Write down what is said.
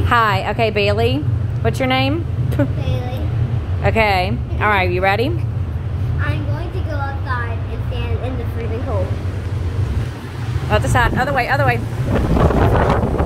Hi. Okay, Bailey. What's your name? Bailey. Okay. All right. You ready? I'm going to go outside and stand in the freezing cold. Other side. Other way. Other way.